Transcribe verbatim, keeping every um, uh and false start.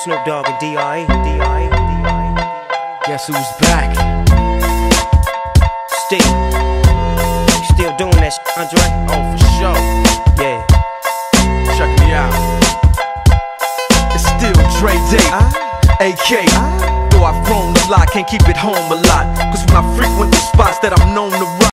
Snoop Dogg and D R E. D R E. D R E. Guess who's back? Still, still doing that shit, Andre? Oh, for sure. Yeah. Check me out. It's still Dre Day, Ah. A K. Though I've grown a lot, can't keep it home a lot. Cause when I frequent the spots that I'm known to rock,